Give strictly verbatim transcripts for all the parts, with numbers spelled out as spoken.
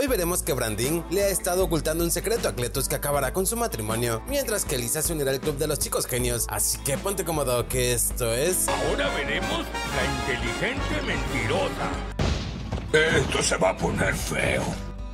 Hoy veremos que Brandin le ha estado ocultando un secreto a Cletus que acabará con su matrimonio, mientras que Lisa se unirá al club de los chicos genios, así que ponte cómodo que esto es... Ahora veremos la inteligente mentirosa. Esto se va a poner feo.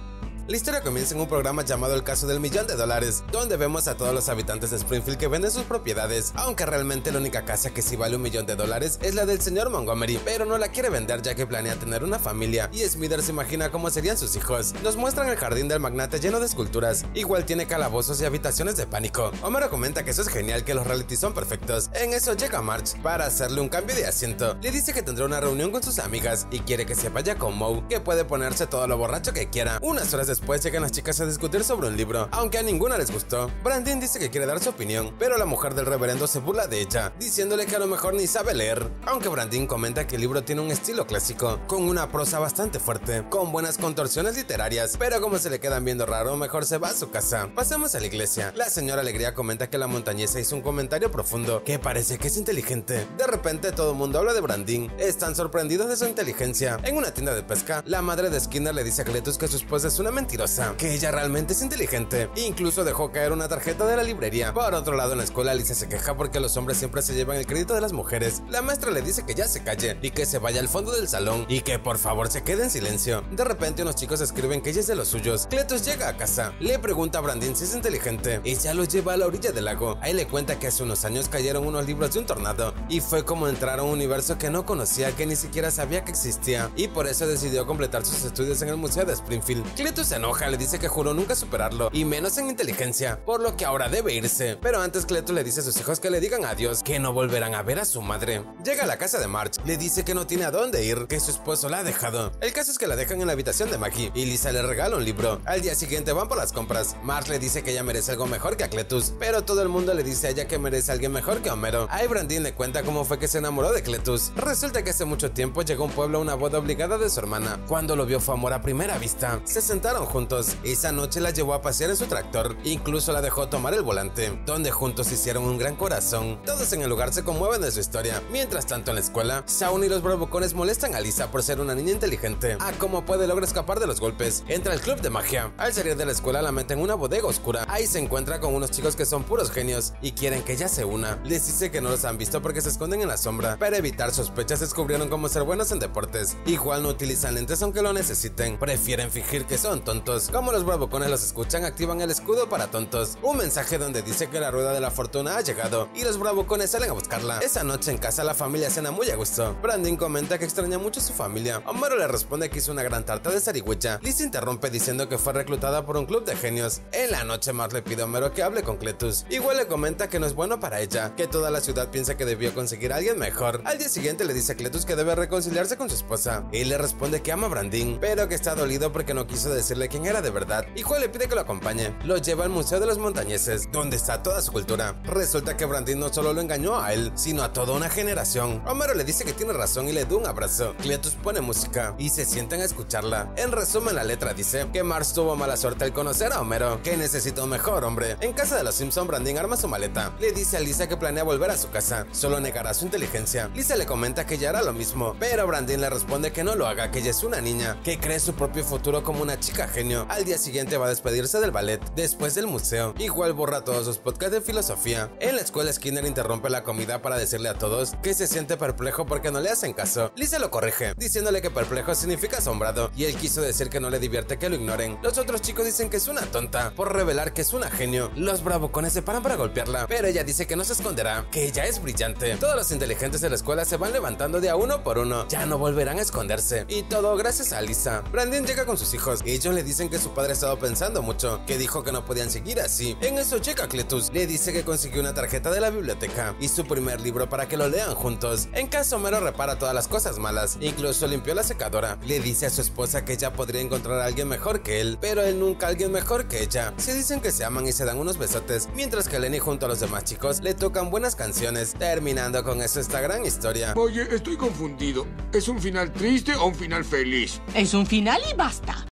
La historia comienza en un programa llamado El Caso del Millón de Dólares, donde vemos a todos los habitantes de Springfield que venden sus propiedades, aunque realmente la única casa que sí vale un millón de dólares es la del señor Montgomery, pero no la quiere vender ya que planea tener una familia, y Smithers se imagina cómo serían sus hijos. Nos muestran el jardín del magnate lleno de esculturas, igual tiene calabozos y habitaciones de pánico. Homero comenta que eso es genial, que los reality son perfectos. En eso llega Marge para hacerle un cambio de asiento. Le dice que tendrá una reunión con sus amigas y quiere que se vaya con Moe, que puede ponerse todo lo borracho que quiera. Unas horas después Después llegan las chicas a discutir sobre un libro, aunque a ninguna les gustó. Brandin dice que quiere dar su opinión, pero la mujer del reverendo se burla de ella, diciéndole que a lo mejor ni sabe leer. Aunque Brandin comenta que el libro tiene un estilo clásico, con una prosa bastante fuerte, con buenas contorsiones literarias, pero como se le quedan viendo raro, mejor se va a su casa. Pasemos a la iglesia. La señora Alegría comenta que la montañesa hizo un comentario profundo, que parece que es inteligente. De repente todo el mundo habla de Brandin, están sorprendidos de su inteligencia. En una tienda de pesca, la madre de Skinner le dice a Cletus que su esposa es una mentirosa, que ella realmente es inteligente. Incluso dejó caer una tarjeta de la librería. Por otro lado, en la escuela, Lisa se queja porque los hombres siempre se llevan el crédito de las mujeres. La maestra le dice que ya se calle y que se vaya al fondo del salón y que por favor se quede en silencio. De repente unos chicos escriben que ella es de los suyos. Cletus llega a casa, le pregunta a Brandin si es inteligente. Ella lo lleva a la orilla del lago. Ahí le cuenta que hace unos años cayeron unos libros de un tornado y fue como entrar a un universo que no conocía, que ni siquiera sabía que existía, y por eso decidió completar sus estudios en el museo de Springfield. Cletus se enoja, le dice que juró nunca superarlo, y menos en inteligencia, por lo que ahora debe irse. Pero antes Cletus le dice a sus hijos que le digan adiós, que no volverán a ver a su madre. Llega a la casa de Marge, le dice que no tiene a dónde ir, que su esposo la ha dejado. El caso es que la dejan en la habitación de Maggie, y Lisa le regala un libro. Al día siguiente van por las compras. Marge le dice que ella merece algo mejor que a Cletus, pero todo el mundo le dice a ella que merece a alguien mejor que Homero. Ahí Brandin le cuenta cómo fue que se enamoró de Cletus. Resulta que hace mucho tiempo llegó a un pueblo a una boda obligada de su hermana. Cuando lo vio fue amor a primera vista. Se sentaron juntos. Esa noche la llevó a pasear en su tractor, incluso la dejó tomar el volante, donde juntos hicieron un gran corazón. Todos en el lugar se conmueven de su historia. Mientras tanto en la escuela, Shaun y los bravucones molestan a Lisa por ser una niña inteligente. A cómo puede logra escapar de los golpes. Entra al club de magia. Al salir de la escuela la meten en una bodega oscura. Ahí se encuentra con unos chicos que son puros genios y quieren que ella se una. Les dice que no los han visto porque se esconden en la sombra. Para evitar sospechas descubrieron cómo ser buenos en deportes. Igual no utilizan lentes aunque lo necesiten. Prefieren fingir que son tontos. Como los bravucones los escuchan, activan el escudo para tontos, un mensaje donde dice que la rueda de la fortuna ha llegado y los bravucones salen a buscarla. Esa noche en casa la familia cena muy a gusto. Brandin comenta que extraña mucho a su familia. Homero le responde que hizo una gran tarta de zarigüeya. Lisa interrumpe diciendo que fue reclutada por un club de genios. En la noche Marge le pide a Homero que hable con Cletus. Igual le comenta que no es bueno para ella, que toda la ciudad piensa que debió conseguir a alguien mejor. Al día siguiente le dice a Cletus que debe reconciliarse con su esposa. Él le responde que ama a Brandin, pero que está dolido porque no quiso decirle quién era de verdad. Igual le pide que lo acompañe. Lo lleva al Museo de los Montañeses, donde está toda su cultura. Resulta que Brandin no solo lo engañó a él, sino a toda una generación. Homero le dice que tiene razón y le da un abrazo. Cletus pone música y se sientan a escucharla. En resumen, la letra dice que Marge tuvo mala suerte al conocer a Homero, que necesita un mejor hombre. En casa de los Simpson, Brandin arma su maleta. Le dice a Lisa que planea volver a su casa, solo negará su inteligencia. Lisa le comenta que ya hará lo mismo, pero Brandin le responde que no lo haga, que ella es una niña, que cree su propio futuro como una chica genio. Al día siguiente va a despedirse del ballet, después del museo. Igual borra todos sus podcasts de filosofía. En la escuela Skinner interrumpe la comida para decirle a todos que se siente perplejo porque no le hacen caso. Lisa lo corrige, diciéndole que perplejo significa asombrado, y él quiso decir que no le divierte que lo ignoren. Los otros chicos dicen que es una tonta por revelar que es una genio. Los bravucones se paran para golpearla, pero ella dice que no se esconderá, que ella es brillante. Todos los inteligentes de la escuela se van levantando de a uno por uno, ya no volverán a esconderse, y todo gracias a Lisa. Brandin llega con sus hijos, y ellos le dicen que su padre ha estado pensando mucho, que dijo que no podían seguir así. En eso llega Cletus, le dice que consiguió una tarjeta de la biblioteca y su primer libro para que lo lean juntos. En casa Homero repara todas las cosas malas, incluso limpió la secadora. Le dice a su esposa que ella podría encontrar a alguien mejor que él, pero él nunca a alguien mejor que ella. Se dicen que se aman y se dan unos besotes, mientras que Lenny junto a los demás chicos le tocan buenas canciones, terminando con eso esta gran historia. Oye, estoy confundido. ¿Es un final triste o un final feliz? Es un final y basta.